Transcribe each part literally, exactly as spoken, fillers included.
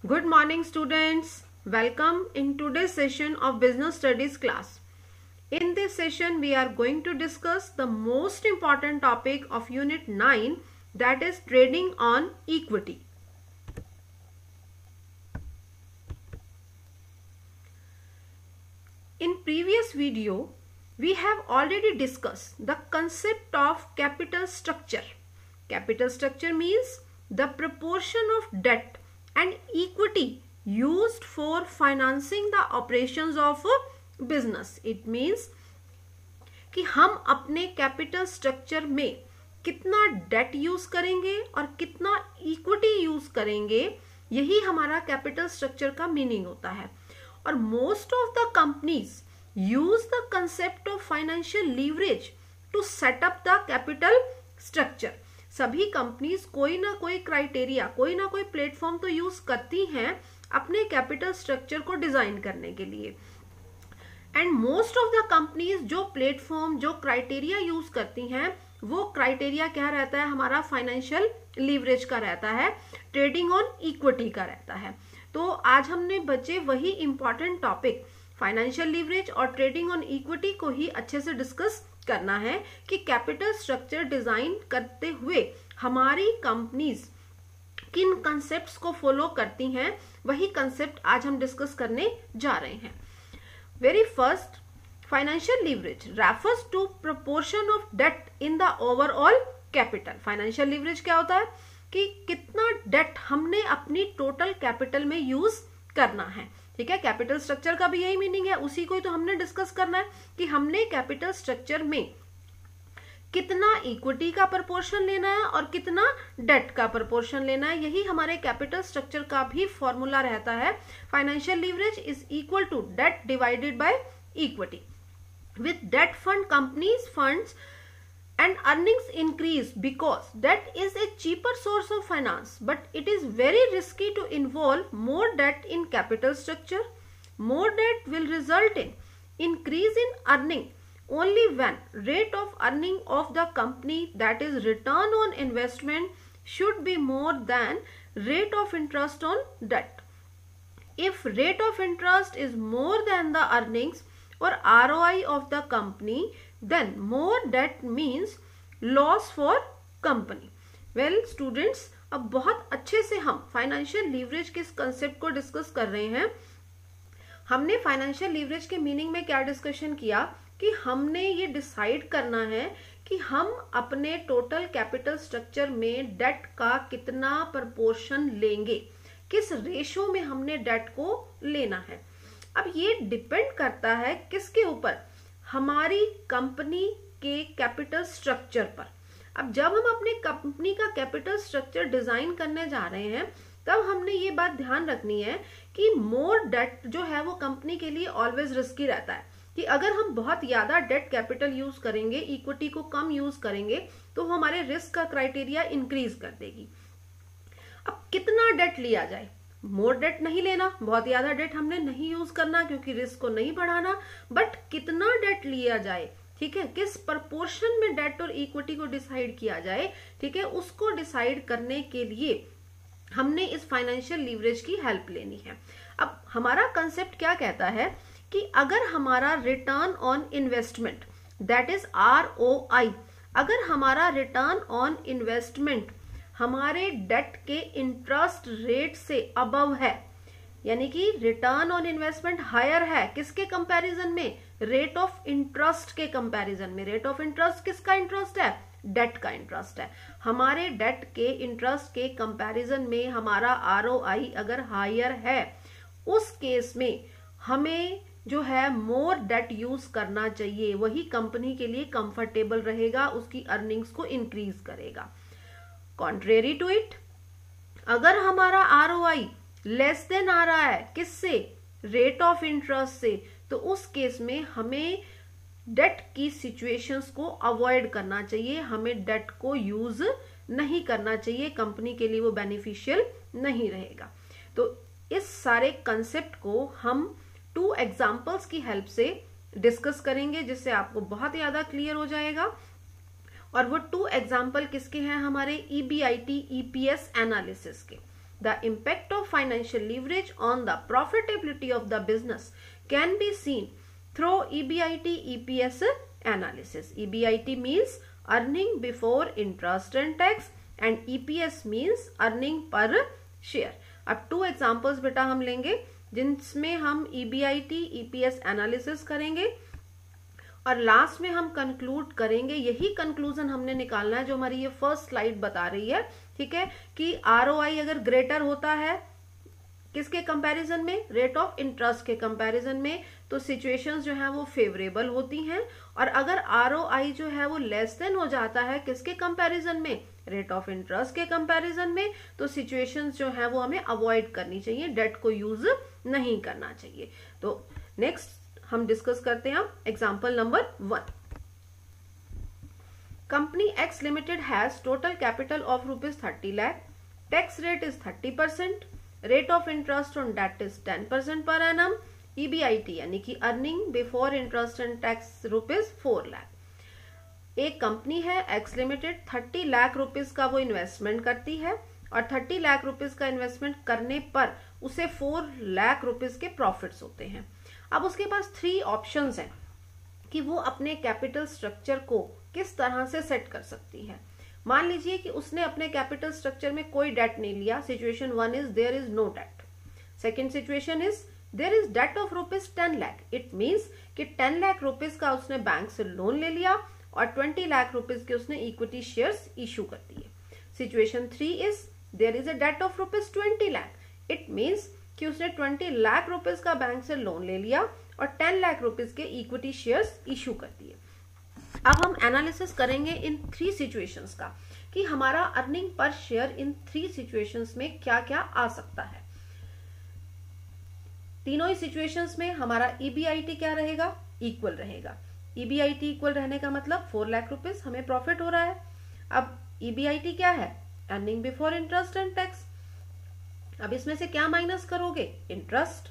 Good morning students. Welcome in today's session of Business Studies class. In this session we are going to discuss the most important topic of Unit nine, that is trading on equity. In previous video we have already discussed the concept of capital structure. Capital structure means the proportion of debt and equity used for financing the operations of a business. It means कि हम अपने capital structure में कितना date use करेंगे और कितना equity use करेंगे, यही हमारा कैपिटल स्ट्रक्चर का मीनिंग होता है. और most of the companies use the concept of financial leverage to set up the capital structure. सभी कंपनीज कोई ना कोई क्राइटेरिया, कोई ना कोई प्लेटफॉर्म तो यूज करती हैं अपने कैपिटल स्ट्रक्चर को डिजाइन करने के लिए. And most of the companies जो प्लेटफॉर्म, जो क्राइटेरिया यूज करती हैं, वो क्राइटेरिया क्या रहता है, हमारा फाइनेंशियल लीवरेज का रहता है, ट्रेडिंग ऑन इक्विटी का रहता है. तो आज हमने बच्चे वही इंपॉर्टेंट टॉपिक फाइनेंशियल लीवरेज और ट्रेडिंग ऑन इक्विटी को ही अच्छे से डिस्कस करना है कि कैपिटल स्ट्रक्चर डिजाइन करते हुए हमारी कंपनीज किन कंसेप्ट्स को फॉलो करती हैं, वही कंसेप्ट आज हम डिस्कस करने जा रहे हैं. Very first, financial leverage refers to proportion of debt in the overall capital. Financial leverage क्या होता है कि कितना डेट हमने अपनी टोटल कैपिटल में यूज करना है. ठीक है, कैपिटल स्ट्रक्चर का भी यही मीनिंग है, उसी को ही तो हमने डिस्कस करना है कि हमने कैपिटल स्ट्रक्चर में कितना इक्विटी का प्रपोर्शन लेना है और कितना डेट का प्रपोर्शन लेना है. यही हमारे कैपिटल स्ट्रक्चर का भी फॉर्मूला रहता है. Financial leverage is equal to debt divided by equity. With debt fund companies funds and earnings increase because debt is a cheaper source of finance, but it is very risky to involve more debt in capital structure. More debt will result in increase in earning only when rate of earning of the company, that is return on investment, should be more than rate of interest on debt. If rate of interest is more than the earnings or R O I of the company, then more debt means loss for company. Well students, अब बहुत अच्छे से हम financial leverage के concept को discuss कर रहे हैं. हमने फाइनेंशियल लीवरेज के मीनिंग में क्या डिस्कशन किया कि हमने ये डिसाइड करना है कि हम अपने टोटल कैपिटल स्ट्रक्चर में डेट का कितना प्रपोर्शन लेंगे, किस रेशो में हमने डेट को लेना है. अब ये डिपेंड करता है किसके ऊपर, हमारी कंपनी के कैपिटल स्ट्रक्चर पर. अब जब हम अपने कंपनी का कैपिटल स्ट्रक्चर डिजाइन करने जा रहे हैं, तब हमने ये बात ध्यान रखनी है कि मोर डेट जो है वो कंपनी के लिए ऑलवेज रिस्की रहता है. कि अगर हम बहुत ज्यादा डेट कैपिटल यूज करेंगे, इक्विटी को कम यूज करेंगे, तो हमारे रिस्क का क्राइटेरिया इंक्रीज कर देगी. अब कितना डेट लिया जाए, मोर डेट नहीं लेना, बहुत ज्यादा डेट हमने नहीं यूज करना क्योंकि रिस्क को नहीं बढ़ाना, बट कितना डेट लिया जाए, ठीक है, किस प्रपोर्शन में डेट और इक्विटी को डिसाइड किया जाए, ठीक है, उसको डिसाइड करने के लिए हमने इस फाइनेंशियल लीवरेज की हेल्प लेनी है. अब हमारा कंसेप्ट क्या कहता है कि अगर हमारा return on investment, that is R O I, अगर हमारा रिटर्न ऑन इन्वेस्टमेंट हमारे डेट के इंटरेस्ट रेट से अबव है, यानी कि रिटर्न ऑन इन्वेस्टमेंट हायर है, किसके कंपैरिजन में, रेट ऑफ इंटरेस्ट के कंपैरिजन में. रेट ऑफ इंटरेस्ट किसका इंटरेस्ट है, डेट का इंटरेस्ट है. हमारे डेट के इंटरेस्ट के कंपैरिजन में हमारा आर ओ आई अगर हायर है, उस केस में हमें जो है मोर डेट यूज करना चाहिए. वही कंपनी के लिए कंफर्टेबल रहेगा, उसकी अर्निंग्स को इंक्रीज करेगा. कॉन्ट्रेरी टू इट, अगर हमारा R O I less than आ रहा है, किससे, रेट ऑफ इंटरेस्ट से, तो उस केस में हमें डेट की सिचुएशंस को अवॉइड करना चाहिए, हमें डेट को यूज नहीं करना चाहिए, कंपनी के लिए वो बेनिफिशियल नहीं रहेगा. तो इस सारे कंसेप्ट को हम टू एग्जाम्पल्स की हेल्प से डिस्कस करेंगे, जिससे आपको बहुत ज्यादा क्लियर हो जाएगा. और वो टू एग्जाम्पल किसके हैं, हमारे ईबीआईटी ईपीएस एनालिसिस के. The impact of financial leverage on the profitability of the business can be seen through E B I T E P S analysis. E B I T means earning before interest and tax and E P S means earning per share. अब two examples बेटा हम लेंगे जिनमें हम E B I T E P S analysis करेंगे और last में हम कंक्लूड करेंगे. यही कंक्लूजन हमने निकालना है जो हमारी ये फर्स्ट स्लाइड बता रही है. ठीक है कि आर ओ आई अगर ग्रेटर होता है किसके कंपैरिजन में, रेट ऑफ इंटरेस्ट के कंपैरिजन में, तो सिचुएशंस जो है वो फेवरेबल होती हैं. और अगर आर ओ आई जो है वो लेस देन हो जाता है किसके कंपैरिजन में, रेट ऑफ इंटरेस्ट के कंपैरिजन में, तो सिचुएशंस जो है वो हमें अवॉइड करनी चाहिए, डेट को यूज नहीं करना चाहिए. तो नेक्स्ट हम डिस्कस करते हैं example number one. Company X limited has total capital of rupees thirty lakh, tax rate is thirty percent, rate of interest on debt is ten percent per annum, E B I T यानी कि earning before interest and tax rupees four lakh. एक company है X limited, thirty lakh rupees का वो investment करती है और thirty lakh rupees का इन्वेस्टमेंट करने पर उसे फोर लाख रुपीज के प्रॉफिट्स होते हैं. अब उसके पास थ्री ऑप्शंस हैं कि वो अपने कैपिटल स्ट्रक्चर को किस तरह से सेट कर सकती है. मान लीजिए कि उसने अपने कैपिटल स्ट्रक्चर में कोई डेट नहीं लिया. Situation one is there is no debt. Second situation is there is debt of rupees ten lakh. It means कि टेन लाख रुपीज का उसने बैंक से लोन ले लिया और ट्वेंटी लाख रुपीज के उसने इक्विटी शेयर्स इशू कर दिए. Situation three is there is a debt of rupees twenty lakh. It means कि उसने ट्वेंटी लाख रुपीज का बैंक से लोन ले लिया और टेन लाख रुपीज के इक्विटी शेयर्स इशू कर दिए. अब हम एनालिसिस करेंगे इन थ्री सिचुएशंस का कि हमारा earning per share in three situations में क्या क्या आ सकता है. तीनों ही सिचुएशंस में हमारा E B I T क्या रहेगा, इक्वल रहेगा. E B I T equal रहने का मतलब फोर लाख रुपीज हमें प्रॉफिट हो रहा है. अब E B I T क्या है, earning before interest and tax. अब इसमें से क्या माइनस करोगे, इंटरेस्ट.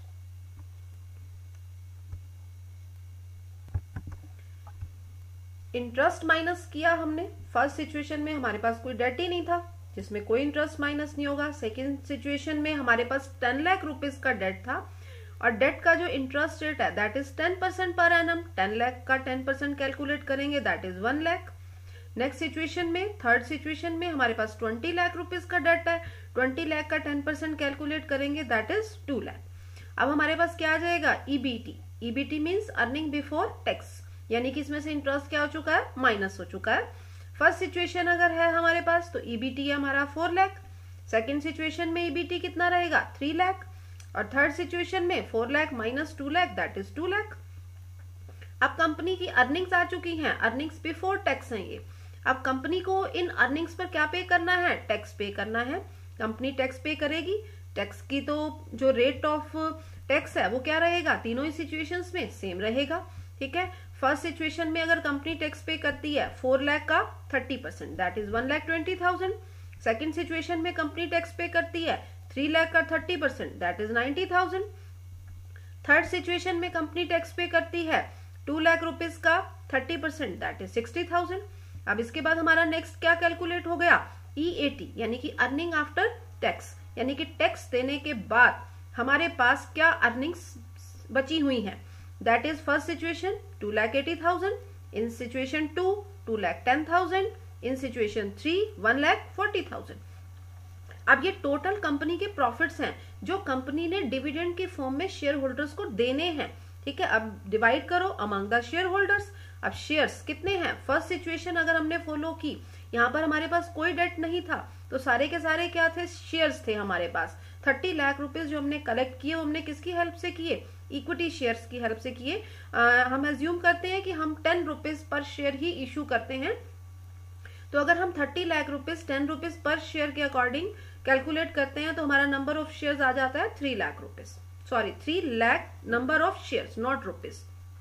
इंटरेस्ट माइनस किया हमने. फर्स्ट सिचुएशन में हमारे पास कोई डेट ही नहीं था जिसमें कोई इंटरेस्ट माइनस नहीं होगा. सेकेंड सिचुएशन में हमारे पास टेन लाख रुपीज का डेट था और डेट का जो इंटरेस्ट रेट है that is ten percent per annum. Ten lakh का टेन परसेंट कैलकुलेट करेंगे that is one lakh. Next situation में, थर्ड सिचुएशन में हमारे पास ट्वेंटी लाख रुपीज का डेट है. ट्वेंटी लाख का टेन परसेंट कैलकुलेट करेंगे दैट इज टू लाख. अब हमारे पास क्या आ जाएगा, E B T. E B T means earning before tax, यानी कि इसमें से इंटरेस्ट क्या हो चुका है, माइनस हो चुका है. फर्स्ट सिचुएशन अगर है हमारे पास तो E B T है हमारा फोर लाख. सेकेंड सिचुएशन में E B T कितना रहेगा, थ्री लाख. और थर्ड सिचुएशन में four lakh minus two lakh that is two lakh. अब कंपनी की अर्निंग्स आ चुकी हैं, अर्निंग्स बिफोर टैक्स हैं ये. अब कंपनी को इन अर्निंग्स पर क्या पे करना है, टैक्स पे करना है. कंपनी टैक्स पे करेगी. टैक्स की तो जो रेट ऑफ टैक्स है वो क्या रहेगा, तीनों ही सिचुएशंस में सेम रहेगा. ठीक है, फर्स्ट सिचुएशन में अगर कंपनी टैक्स पे करती है फोर लाख का thirty percent that is one lakh twenty thousand. Second situation में कंपनी टैक्स पे करती है थ्री लाख का thirty percent that is ninety thousand. Third situation में कंपनी टैक्स पे करती है टू लाख रुपीज का thirty percent that is sixty thousand. अब इसके बाद हमारा नेक्स्ट क्या कैलकुलेट हो गया, E A T यानी कि अर्निंग आफ्टर टैक्स, यानी कि टैक्स देने के बाद हमारे पास क्या अर्निंग्स बची हुई हैं. That is first situation two lakh eighty thousand, in situation two two lakh ten thousand, in situation three one lakh forty thousand. अब ये टोटल कंपनी के प्रॉफिट्स हैं जो कंपनी ने डिविडेंड के फॉर्म में शेयर होल्डर्स को देने हैं. ठीक है, अब डिवाइड करो अमंग द शेयर होल्डर्स. अब शेयर्स कितने हैं, फर्स्ट सिचुएशन अगर हमने फॉलो की, यहाँ पर हमारे पास कोई डेट नहीं था तो सारे के सारे क्या थे, शेयर्स थे हमारे पास. थर्टी लाख रुपीज जो हमने कलेक्ट किए वो हमने किसकी हेल्प से किए, इक्विटी शेयर्स की हेल्प से किए. हम एज्यूम करते हैं कि हम टेन रुपीज पर शेयर ही इशू करते हैं. तो अगर हम thirty lakh rupees ten rupees पर शेयर के अकॉर्डिंग कैलकुलेट करते हैं तो हमारा नंबर ऑफ शेयर्स आ जाता है three lakh rupees sorry three lakh number of shares not rupees.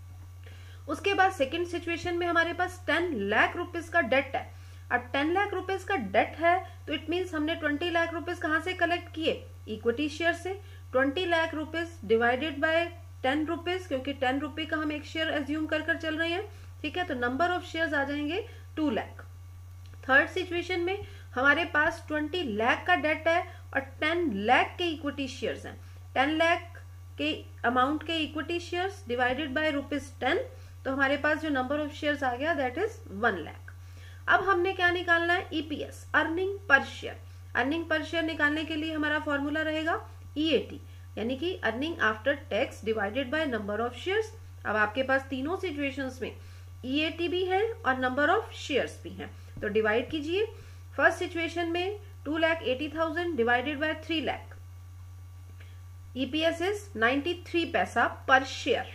उसके बाद सेकेंड सिचुएशन में हमारे पास टेन लाख रुपीज का डेट है. अब टेन लाख रुपीज का डेट है तो इट मीन्स हमने ट्वेंटी लाख रुपीज कहां से कलेक्ट किए, इक्विटी शेयर से. Twenty lakh rupees divided by ten rupees, क्योंकि टेन रुपी का हम एक शेयर एज्यूम कर कर चल रहे हैं. ठीक है, तो नंबर ऑफ शेयर्स आ जाएंगे टू लाख. थर्ड सिचुएशन में हमारे पास ट्वेंटी लाख का डेट है और टेन लाख के इक्विटी शेयर्स हैं, टेन लाख के अमाउंट के equity shares divided by rupees ten, तो हमारे पास जो नंबर ऑफ शेयर्स आ गया दैट इज वन लाख। अब हमने क्या निकालना है, EPS, earning per share. Earning per share निकालने के लिए हमारा फॉर्मूला रहेगा ईएटी, यानी कि earning after tax divided by number of shares. अब आपके पास तीनों सिचुएशंस में ईएटी भी है और नंबर ऑफ शेयर्स भी हैं, तो डिवाइड कीजिए। फर्स्ट सिचुएशन में two lakh eighty thousand divided by three lakh, EPS is ninety three paisa per share.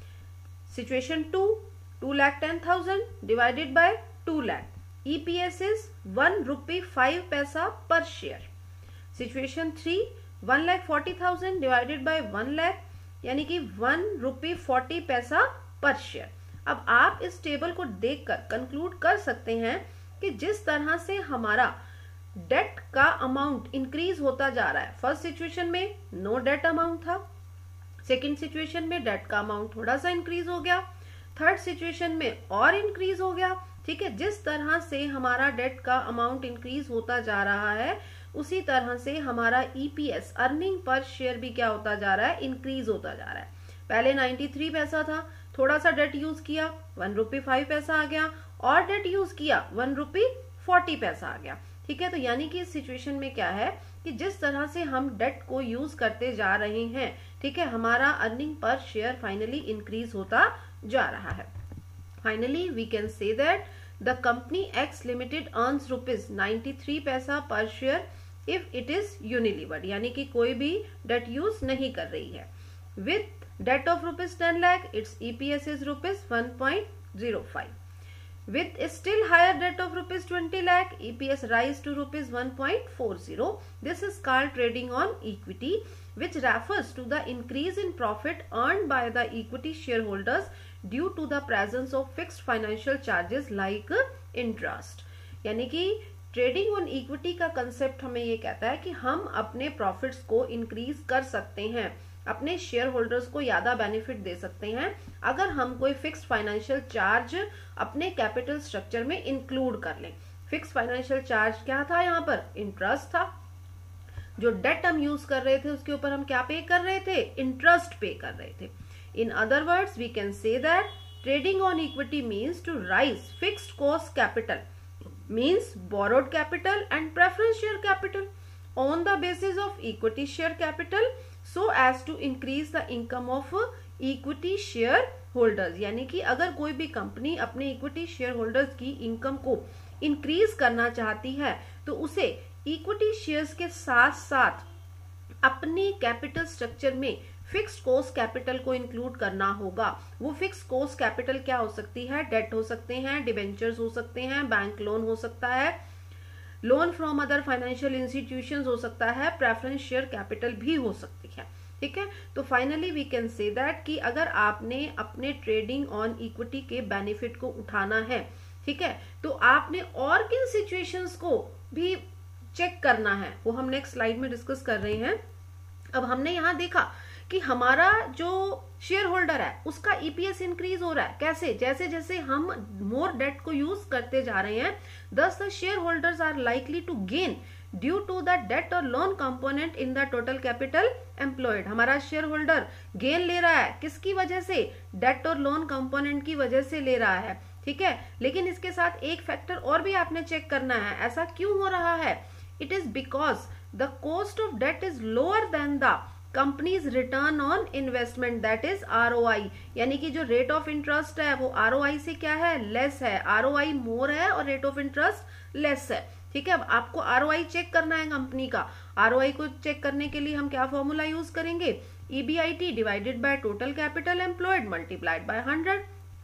Situation two, two lakh ten thousand divided by two lakh, EPS is one rupee five paisa per share. Situation three, one lakh forty thousand divided by one lakh, यानी कि one rupee forty पैसा per share. अब आप इस table को देखकर conclude कर सकते हैं कि जिस तरह से हमारा डेट का अमाउंट इंक्रीज होता जा रहा है, फर्स्ट सिचुएशन में नो डेट अमाउंट था, सेकंड सिचुएशन में डेट का अमाउंट थोड़ा सा इंक्रीज हो गया, थर्ड सिचुएशन में और इंक्रीज हो गया। ठीक है, जिस तरह से हमारा डेट का अमाउंट इंक्रीज होता जा रहा है उसी तरह से हमारा ईपीएस, अर्निंग पर शेयर भी क्या होता जा रहा है, इंक्रीज होता जा रहा है। पहले नाइन्टी थ्री पैसा था, थोड़ा सा डेट यूज किया, वन रुपी फाइव पैसा आ गया, और डेट यूज किया, वन रुपी फोर्टी पैसा आ गया। ठीक है, तो यानी कि इस सिचुएशन में क्या है कि जिस तरह से हम डेट को यूज करते जा रहे हैं, ठीक है, हमारा earning per share finally increase होता जा रहा है। Finally we can say that the company X limited earns rupees ninety three paisa per share if it is unlevered, यानी कि कोई भी डेट यूज नहीं कर रही है। With debt of rupees ten lakh, it's EPS is rupees one point zero five. With a still higher debt of rupees twenty lakh, E P S rise to rupees one point four zero. This is called trading on equity, which refers to the increase in profit earned by the equity shareholders due to the presence of fixed financial charges like interest. यानी कि trading on equity का concept हमें ये कहता है कि हम अपने प्रॉफिट्स को इंक्रीज कर सकते हैं, अपने शेयर होल्डर्स को ज्यादा बेनिफिट दे सकते हैं अगर हम कोई फिक्स्ड फाइनेंशियल चार्ज अपने कैपिटल स्ट्रक्चर में इंक्लूड कर लें। फिक्स्ड फाइनेंशियल चार्ज क्या था, यहाँ पर इंटरेस्ट था। जो डेट हम यूज कर रहे थे उसके ऊपर हम क्या पे कर रहे थे, इंटरेस्ट पे कर रहे थे। In other words we can say that trading on equity means to raise fixed cost capital, means borrowed capital and preference share capital on the basis of equity share capital so as to increase the income of equity share holders। यानी कि अगर कोई भी company अपने equity shareholders की income को increase करना चाहती है तो उसे इक्विटी शेयर्स के साथ साथ अपने कैपिटल स्ट्रक्चर में फिक्स्ड कॉस्ट कैपिटल को इंक्लूड करना होगा। वो फिक्स्ड कॉस्ट कैपिटल क्या हो सकती है, डेट हो सकते हैं, डिबेंचर्स हो सकते हैं, बैंक लोन हो सकता है, loan from other financial institutions हो सकता है, प्रेफरेंस शेयर कैपिटल भी हो सकती है। ठीक है, तो finally we can say that कि अगर आपने अपने ट्रेडिंग ऑन इक्विटी के बेनिफिट को उठाना है, ठीक है, तो आपने और किन सिचुएशंस को भी चेक करना है वो हम नेक्स्ट स्लाइड में डिस्कस कर रहे हैं। अब हमने यहाँ देखा कि हमारा जो शेयर होल्डर है उसका ईपीएस इंक्रीज हो रहा है। कैसे, जैसे जैसे हम मोर डेट को यूज करते जा रहे हैं, thus the shareholders are likely to gain due to the debt or loan component in the total capital employed। हमारा शेयर होल्डर गेन ले रहा है, किसकी वजह से, डेट और लोन कंपोनेंट की वजह से ले रहा है। ठीक है, लेकिन इसके साथ एक फैक्टर और भी आपने चेक करना है, ऐसा क्यों हो रहा है। It is because the cost of debt is lower than the company's return on investment, that is ROI. यानी कि जो रेट ऑफ इंटरेस्ट है वो आरओआई से क्या है, लेस है। आरओआई मोर है और रेट ऑफ इंटरेस्ट लेस है। ठीक है, अब आपको आरओआई चेक करना है कंपनी का। आरओआई को चेक करने के लिए हम क्या फॉर्मूला यूज करेंगे, EBIT divided by total capital employed multiplied by hundred.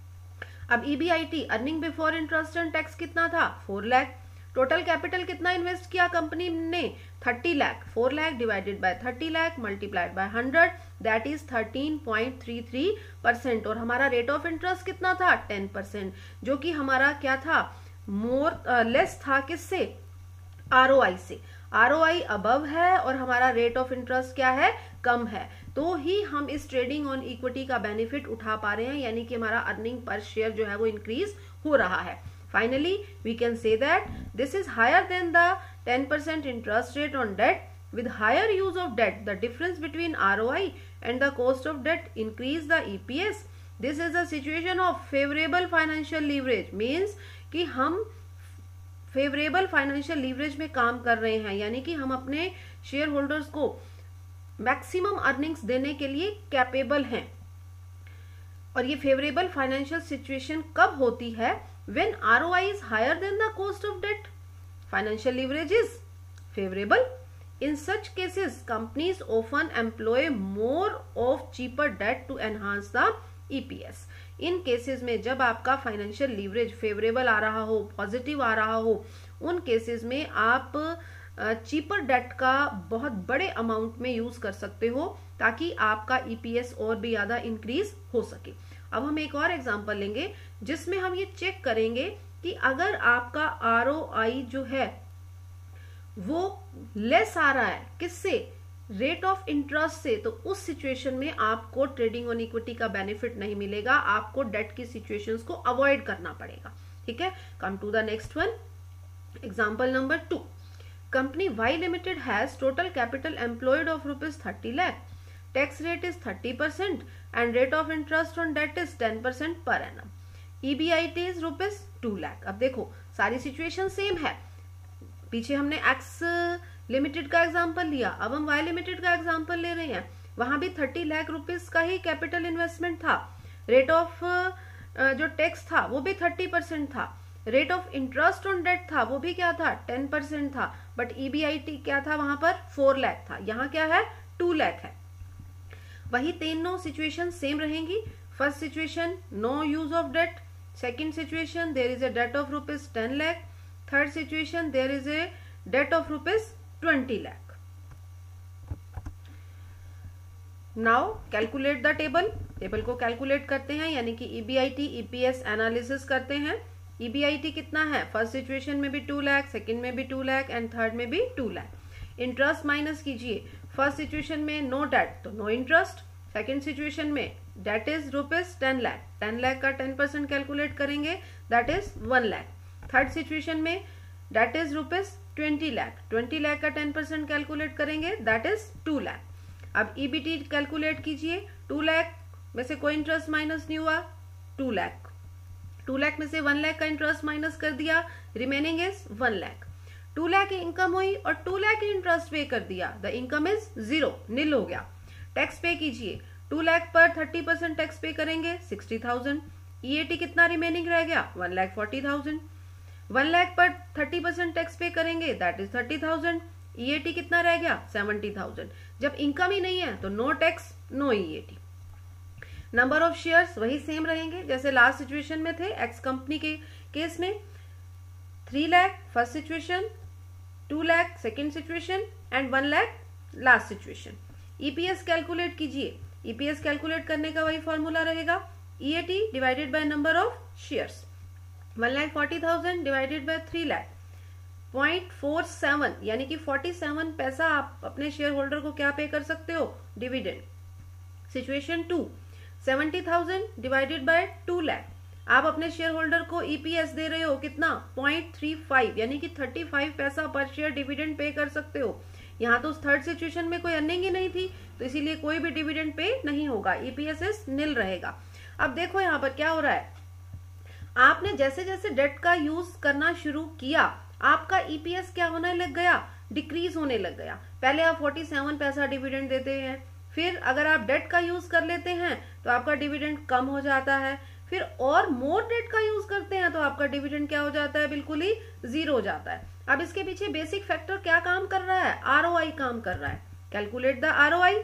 अब EBIT earning before interest and tax कितना था, फोर लाख। टोटल कैपिटल कितना इन्वेस्ट किया कंपनी ने, thirty lakh. Four lakh divided by thirty lakh multiplied by hundred, that is thirteen point three three percent. और हमारा rate of interest कितना था, टेन परसेंट, जो कि हमारा क्या था, मोर लेस था किससे, आरओआई से। आरओआई अबव है और हमारा रेट ऑफ इंटरेस्ट क्या है, कम है, तो ही हम इस ट्रेडिंग ऑन इक्विटी का बेनिफिट उठा पा रहे हैं, यानी कि हमारा अर्निंग पर शेयर जो है वो इंक्रीज हो रहा है। Finally, we can say that this is higher than the ten percent interest rate on debt with higher use of debt, the difference between R O I and the cost of debt increase the E P S. This is a situation of favorable financial leverage. Means कि हम favourable financial leverage में काम कर रहे हैं, यानी कि हम अपने शेयर होल्डर्स को मैक्सिमम अर्निंग्स देने के लिए कैपेबल हैं. और ये फेवरेबल फाइनेंशियल सिचुएशन कब होती है? When ROI is higher than the cost of debt, financial leverage is favourable. In such cases companies often employ more of cheaper debt to enhance the EPS. इन cases में जब आपका financial leverage favourable आ रहा हो, positive आ रहा हो, उन cases में आप चीपर डेट का बहुत बड़े अमाउंट में यूज कर सकते हो ताकि आपका ईपीएस और भी ज्यादा इंक्रीज हो सके. अब हम एक और एग्जांपल लेंगे जिसमें हम ये चेक करेंगे कि अगर आपका आरओआई जो है वो लेस आ रहा है, किससे? रेट ऑफ इंटरेस्ट से, तो उस सिचुएशन में आपको ट्रेडिंग ऑन इक्विटी का बेनिफिट नहीं मिलेगा, आपको डेट की सिचुएशंस को अवॉइड करना पड़ेगा. ठीक है, come to the next one. Example number two. Company Y limited has total capital employed of rupees thirty lakh. Tax rate is thirty percent and rate of interest on debt is ten percent per annum. EBIT is rupees two lakh. अब देखो सारी situation same है. पीछे हमने x limited का example लिया, अब हम वाई लिमिटेड का एग्जांपल ले रहे हैं. वहां भी थर्टी लाख रुपीस का ही कैपिटल इन्वेस्टमेंट था. रेट ऑफ जो टैक्स था वो भी थर्टी परसेंट था. Rate of interest on debt था वो भी क्या था? टेन परसेंट था. बट ईबीआईटी क्या था वहां पर? फोर लाख था. यहाँ क्या है? टू लाख है. वही तीनों सिचुएशन सेम रहेंगी. First situation no use of debt. Second situation there is a debt of rupees ten lakh. Third situation there is a debt of rupees twenty lakh. Now calculate the table. Table को calculate करते हैं, यानी कि EBIT EPS analysis करते हैं. EBIT कितना है? First situation में भी टू लाख, सेकंड में भी टू लाख एंड थर्ड में भी टू लाख. इंटरेस्ट माइनस कीजिए. फर्स्ट सिचुएशन में नो डेट तो नो इंटरेस्ट. सेकंड सिचुएशन में debt is rupees ten lakh. Ten lakh का टेन परसेंट कैलकुलेट करेंगे, that is one lakh. Third situation में debt is rupees twenty lakh. Twenty lakh का टेन परसेंट कैलकुलेट करेंगे, that is two lakh. अब EBT calculate कीजिए. Two lakh में से कोई इंटरेस्ट माइनस नहीं हुआ, टू लाख. टू लाख में से वन लाख का इंटरेस्ट माइनस कर दिया, remaining is one lakh. Two lakh की इनकम हुई और टू लाख की इंटरेस्ट पे कर दिया, the income is zero, nil हो गया. टैक्स पे कीजिए. टू लाख पर थर्टी परसेंट टैक्स पे करेंगे, सिक्सटी थाउजेंड. ईएटी कितना रिमेनिंग रह गया? One lakh forty thousand. One lakh पर थर्टी परसेंट टैक्स पे करेंगे, that is thirty thousand. EAT कितना रह गया? Seventy thousand. जब इनकम ही नहीं है तो no tax no EAT. Number of shares वही सेम रहेंगे जैसे लास्ट सिचुएशन में थे. एक्स कंपनी के केस में three lakh first situation, two lakh second situation and one lakh last situation. EPS calculate कीजिए. ईपीएस कैलकुलेट करने का वही फॉर्मूला रहेगा, EAT divided by number of shares. One lakh forty thousand divided by three lakh, point four seven, यानी कि forty seven पैसा आप अपने शेयर होल्डर को क्या पे कर सकते हो? Dividend. Situation two, seventy thousand divided by two lakh. आप अपने शेयर होल्डर को ईपीएस दे रहे हो कितना? पॉइंट थ्री फाइव, यानी कि thirty five paisa per share dividend pay कर सकते हो. यहाँ तो उस थर्ड सिचुएशन में कोई अर्निंग ही नहीं थी, तो इसीलिए कोई भी डिविडेंड पे नहीं होगा, ईपीएस इज नील रहेगा. अब देखो यहाँ पर क्या हो रहा है. आपने जैसे जैसे डेट का यूज करना शुरू किया, आपका ईपीएस क्या होने लग गया? डिक्रीज होने लग गया. पहले आप फोर्टी सेवन पैसा डिविडेंड देते हैं, फिर अगर आप डेट का यूज कर लेते हैं तो आपका डिविडेंड कम हो जाता है, फिर और मोर डेट का यूज करते हैं तो आपका डिविडेंड क्या हो जाता है? बिल्कुल ही जीरो हो जाता है. अब इसके पीछे बेसिक फैक्टर क्या काम कर रहा है? आरओआई काम कर रहा है. Calculate the ROI.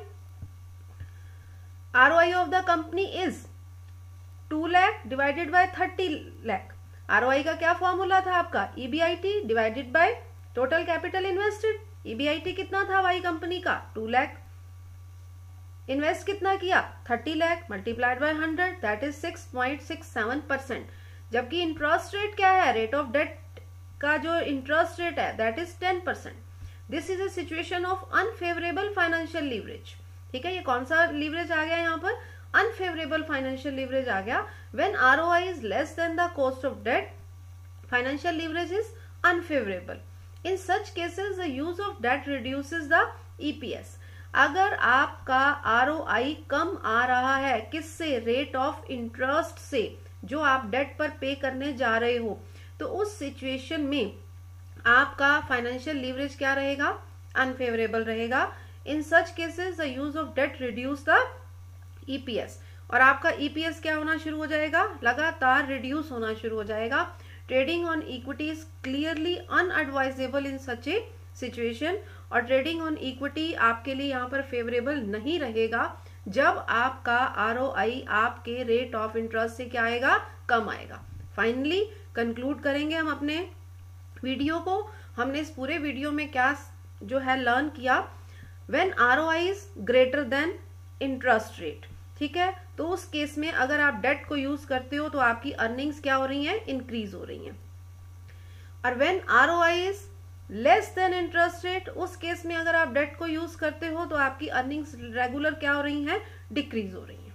ROI of the company is two lakh divided by thirty lakh. ROI का क्या फॉर्मूला था आपका? EBIT divided by total capital invested. EBIT कितना था वाई कंपनी का? टू लाख. इन्वेस्ट कितना किया? Thirty lakh multiplied by hundred, that is six point six seven percent. जबकि इंटरेस्ट रेट क्या है? रेट ऑफ डेट का जो इंटरेस्ट रेट है that is ten percent. This is a situation of unfavourable financial leverage. ठीक है, ये कौन सा लीवरेज आ गया यहाँ पर? अनफेवरेबल फाइनेंशियल लीवरेज आ गया. When ROI is less than the cost of debt, financial leverage is unfavourable. In such cases the use of debt reduces the EPS. अगर आपका आरओआई कम आ रहा है किससे, रेट ऑफ इंटरेस्ट से, जो आप डेट पर पे करने जा रहे हो, तो उस सिचुएशन में आपका फाइनेंशियल लीवरेज क्या रहेगा, अनफेवरेबल रहेगा। In such cases the use of debt reduce the EPS, और आपका ईपीएस क्या होना शुरू हो जाएगा, लगातार रिड्यूस होना शुरू हो जाएगा। Trading on equity is clearly unadvisable in such a situation, और ट्रेडिंग ऑन इक्विटी आपके लिए यहाँ पर फेवरेबल नहीं रहेगा जब आपका आरओआई आपके रेट ऑफ इंटरेस्ट से क्या आएगा, कम आएगा। फाइनली कंक्लूड करेंगे हम अपने वीडियो को। हमने इस पूरे वीडियो में क्या जो है लर्न किया, when ROI is greater than interest rate, ठीक है, तो उस केस में अगर आप डेट को यूज करते हो तो आपकी अर्निंग्स क्या हो रही हैं, इंक्रीज हो रही हैं। और when ROI is less than interest rate, उस केस में अगर आप डेट को यूज करते हो तो आपकी अर्निंग्स रेगुलर क्या हो रही हैं, डिक्रीज हो रही हैं।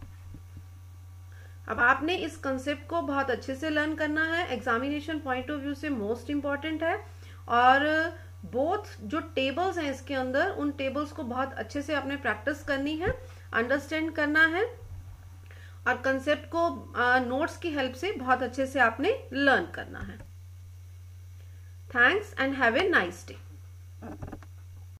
अब आपने इस कंसेप्ट को बहुत अच्छे से लर्न करना है, एग्जामिनेशन पॉइंट ऑफ व्यू से मोस्ट इंपॉर्टेंट है। और बोथ जो टेबल्स हैं इसके अंदर, उन टेबल्स को बहुत अच्छे से आपने प्रैक्टिस करनी है, अंडरस्टैंड करना है, और कंसेप्ट को नोट्स की हेल्प से बहुत अच्छे से आपने लर्न करना है। Thanks and have a nice day.